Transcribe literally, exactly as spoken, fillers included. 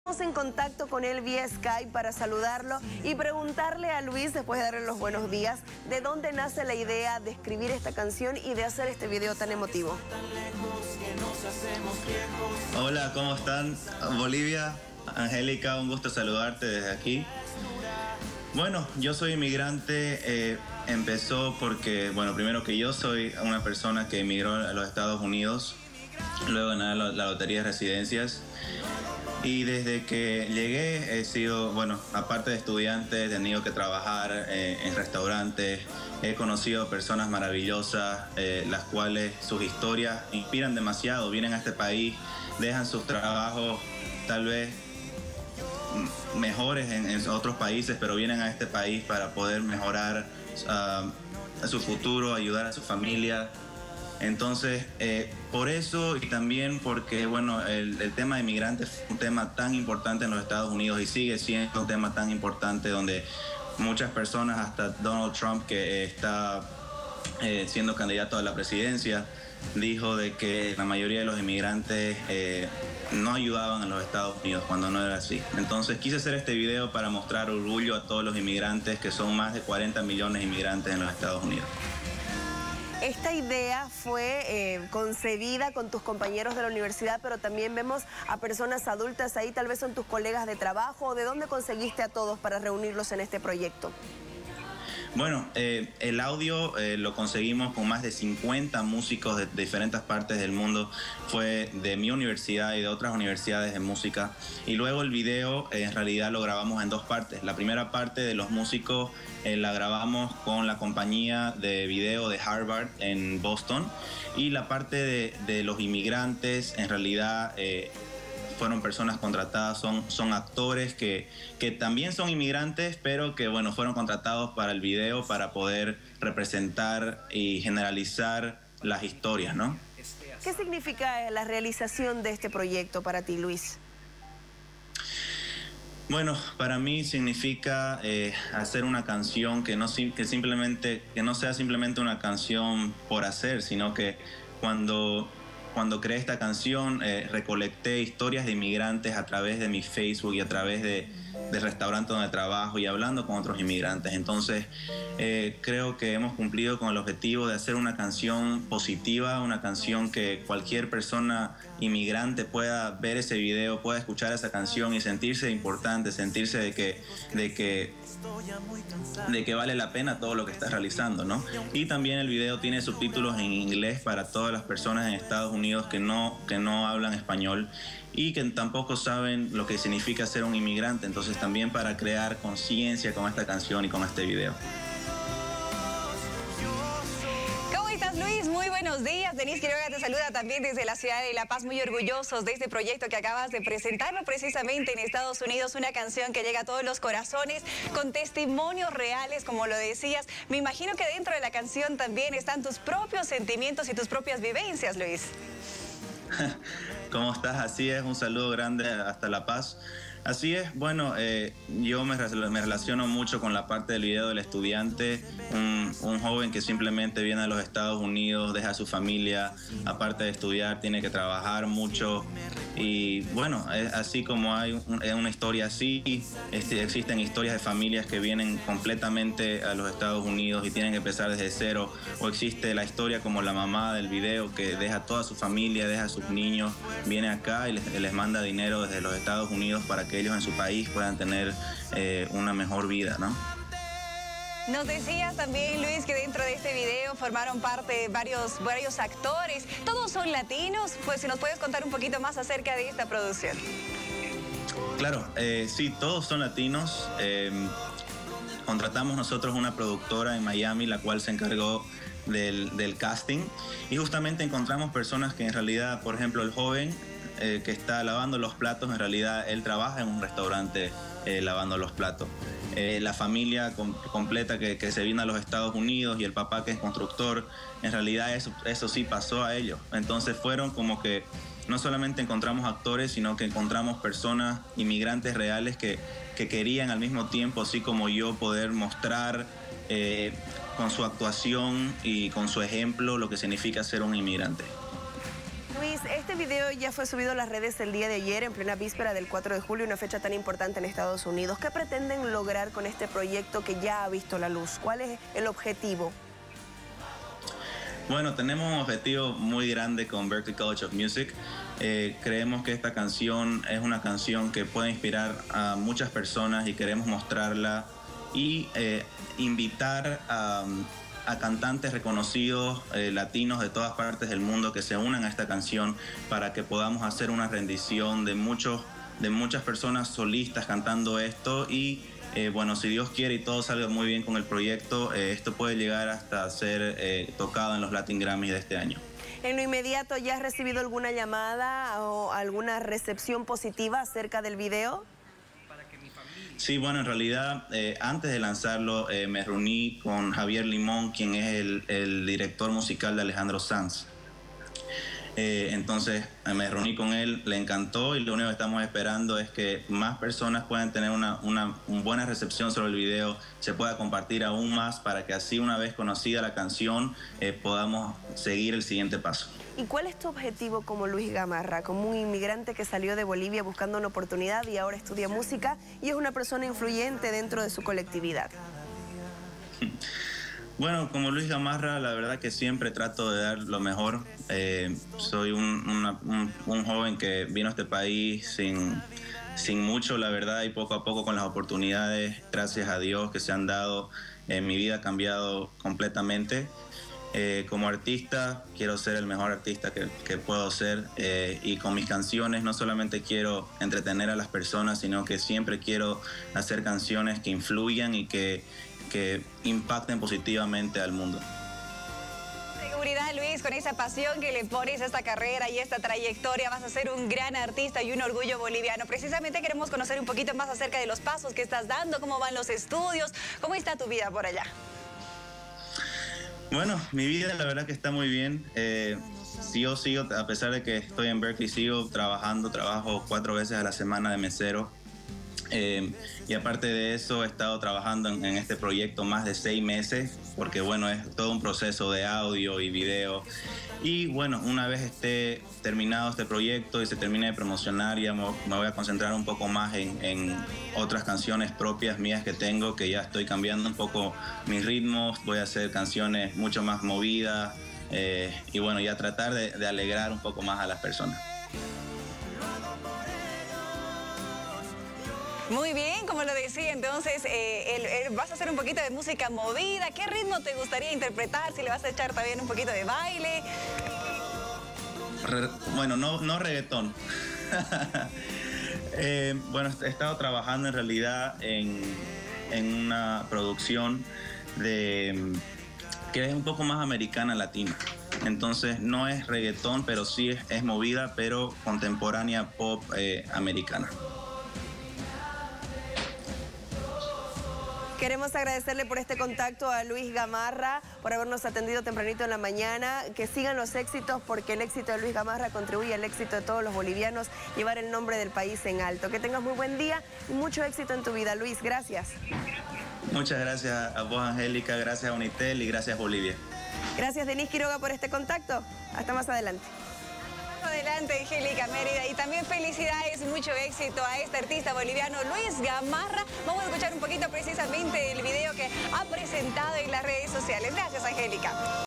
Estamos en contacto con él vía Skype para saludarlo y preguntarle a Luis, después de darle los buenos días, de dónde nace la idea de escribir esta canción y de hacer este video tan emotivo. Hola, ¿cómo están? Bolivia, Angélica, un gusto saludarte desde aquí. Bueno, yo soy inmigrante, eh, empezó porque, bueno, primero que yo soy una persona que emigró a los Estados Unidos, luego gané la, la lotería de residencias. Y desde que llegué he sido, bueno, aparte de estudiante, he tenido que trabajar eh, en restaurantes, he conocido personas maravillosas, eh, las cuales sus historias inspiran demasiado, vienen a este país, dejan sus trabajos tal vez mejores en, en otros países, pero vienen a este país para poder mejorar uh, su futuro, ayudar a su familia. Entonces, eh, por eso y también porque, bueno, el, el tema de inmigrantes es un tema tan importante en los Estados Unidos y sigue siendo un tema tan importante donde muchas personas, hasta Donald Trump, que eh, está eh, siendo candidato a la presidencia, dijo de que la mayoría de los inmigrantes eh, no ayudaban a los Estados Unidos cuando no era así. Entonces quise hacer este video para mostrar orgullo a todos los inmigrantes, que son más de cuarenta millones de inmigrantes en los Estados Unidos. Esta idea fue eh, concebida con tus compañeros de la universidad, pero también vemos a personas adultas ahí, tal vez son tus colegas de trabajo. ¿De dónde conseguiste a todos para reunirlos en este proyecto? Bueno, eh, el audio eh, lo conseguimos con más de cincuenta músicos de, de diferentes partes del mundo. Fue de mi universidad y de otras universidades de música. Y luego el video eh, en realidad lo grabamos en dos partes. La primera parte de los músicos eh, la grabamos con la compañía de video de Harvard en Boston. Y la parte de, de los inmigrantes en realidad... Eh, fueron personas contratadas, son, son actores que, que también son inmigrantes, pero que bueno, fueron contratados para el video para poder representar y generalizar las historias, ¿no? ¿Qué significa la realización de este proyecto para ti, Luis? Bueno, para mí significa eh, hacer una canción que no, que, simplemente, que no sea simplemente una canción por hacer, sino que cuando... Cuando creé esta canción, eh, recolecté historias de inmigrantes a través de mi Facebook y a través de, de restaurantes donde trabajo y hablando con otros inmigrantes. Entonces, eh, creo que hemos cumplido con el objetivo de hacer una canción positiva, una canción que cualquier persona inmigrante pueda ver ese video, pueda escuchar esa canción y sentirse importante, sentirse de que, de que, de que vale la pena todo lo que estás realizando, ¿no? Y también el video tiene subtítulos en inglés para todas las personas en Estados Unidos que no, que no hablan español y que tampoco saben lo que significa ser un inmigrante. Entonces también para crear conciencia con esta canción y con este video. Luis, muy buenos días. Denise Quiroga te saluda también desde la ciudad de La Paz, muy orgullosos de este proyecto que acabas de presentarlo precisamente en Estados Unidos, una canción que llega a todos los corazones con testimonios reales, como lo decías. Me imagino que dentro de la canción también están tus propios sentimientos y tus propias vivencias, Luis. ¿Cómo estás? Así es, un saludo grande hasta La Paz. Así es, bueno, eh, yo me, me relaciono mucho con la parte del video del estudiante, un, un joven que simplemente viene a los Estados Unidos, deja a su familia, aparte de estudiar, tiene que trabajar mucho. Y bueno, es así como hay un, una historia así, este, existen historias de familias que vienen completamente a los Estados Unidos y tienen que empezar desde cero, o existe la historia como la mamá del video que deja toda su familia, deja a sus niños, viene acá y les, les manda dinero desde los Estados Unidos para que ellos en su país puedan tener eh, una mejor vida, ¿no? Nos decías también, Luis, que dentro de este video formaron parte varios, varios actores. ¿Todos son latinos? Pues si nos puedes contar un poquito más acerca de esta producción. Claro, eh, sí, todos son latinos. Eh, contratamos nosotros una productora en Miami, la cual se encargó del, del casting. Y justamente encontramos personas que en realidad, por ejemplo, el joven eh, que está lavando los platos, en realidad él trabaja en un restaurante eh, lavando los platos. Eh, la familia com completa que, que se vino a los Estados Unidos y el papá que es constructor, en realidad eso, eso sí pasó a ellos. Entonces fueron como que no solamente encontramos actores, sino que encontramos personas, inmigrantes reales que, que querían al mismo tiempo, así como yo, poder mostrar eh, con su actuación y con su ejemplo lo que significa ser un inmigrante. Luis, este video ya fue subido a las redes el día de ayer, en plena víspera del cuatro de julio, una fecha tan importante en Estados Unidos. ¿Qué pretenden lograr con este proyecto que ya ha visto la luz? ¿Cuál es el objetivo? Bueno, tenemos un objetivo muy grande con Berklee College of Music. Eh, creemos que esta canción es una canción que puede inspirar a muchas personas y queremos mostrarla y eh, invitar a, a cantantes reconocidos eh, latinos de todas partes del mundo que se unan a esta canción para que podamos hacer una rendición de, muchos, de muchas personas solistas cantando esto y Eh, bueno, si Dios quiere y todo salga muy bien con el proyecto, eh, esto puede llegar hasta ser eh, tocado en los Latin Grammys de este año. En lo inmediato, ¿ya has recibido alguna llamada o alguna recepción positiva acerca del video? Sí, bueno, en realidad, eh, antes de lanzarlo, eh, me reuní con Javier Limón, quien es el, el director musical de Alejandro Sanz. Eh, entonces me reuní con él, le encantó y lo único que estamos esperando es que más personas puedan tener una, una, una buena recepción sobre el video, se pueda compartir aún más para que así una vez conocida la canción eh, podamos seguir el siguiente paso. ¿Y cuál es tu objetivo como Luis Gamarra, como un inmigrante que salió de Bolivia buscando una oportunidad y ahora estudia música y es una persona influyente dentro de su colectividad? Bueno, como Luis Gamarra, la verdad que siempre trato de dar lo mejor. Eh, soy un, una, un, un joven que vino a este país sin, sin mucho, la verdad, y poco a poco con las oportunidades, gracias a Dios, que se han dado, eh, mi vida ha cambiado completamente. Eh, como artista, quiero ser el mejor artista que, que puedo ser eh, y con mis canciones no solamente quiero entretener a las personas, sino que siempre quiero hacer canciones que influyan y que que impacten positivamente al mundo. Seguridad, Luis, con esa pasión que le pones a esta carrera y esta trayectoria, vas a ser un gran artista y un orgullo boliviano. Precisamente queremos conocer un poquito más acerca de los pasos que estás dando, cómo van los estudios, cómo está tu vida por allá. Bueno, mi vida la verdad que está muy bien. Eh, yo sigo, a pesar de que estoy en Berklee, sigo trabajando, trabajo cuatro veces a la semana de mesero. Eh, y aparte de eso he estado trabajando en, en este proyecto más de seis meses porque bueno, es todo un proceso de audio y video y bueno, una vez esté terminado este proyecto y se termine de promocionar ya me, me voy a concentrar un poco más en, en otras canciones propias mías que tengo, que ya estoy cambiando un poco mis ritmos, voy a hacer canciones mucho más movidas eh, y bueno, ya tratar de, de alegrar un poco más a las personas. Muy bien, como lo decía, entonces eh, el, el, vas a hacer un poquito de música movida. ¿Qué ritmo te gustaría interpretar? Si le vas a echar también un poquito de baile. Re, bueno, no, no reggaetón. eh, bueno, he estado trabajando en realidad en, en una producción de, que es un poco más americana latina. Entonces no es reggaetón, pero sí es, es movida, pero contemporánea pop eh, americana. Queremos agradecerle por este contacto a Luis Gamarra, por habernos atendido tempranito en la mañana. Que sigan los éxitos, porque el éxito de Luis Gamarra contribuye al éxito de todos los bolivianos, llevar el nombre del país en alto. Que tengas muy buen día y mucho éxito en tu vida, Luis. Gracias. Muchas gracias a vos, Angélica, gracias a Unitel y gracias Bolivia. Gracias, Denise Quiroga, por este contacto. Hasta más adelante. Adelante, Angélica Mérida, y también felicidades y mucho éxito a este artista boliviano Luis Gamarra. Vamos a escuchar un poquito precisamente el video que ha presentado en las redes sociales. Gracias, Angélica.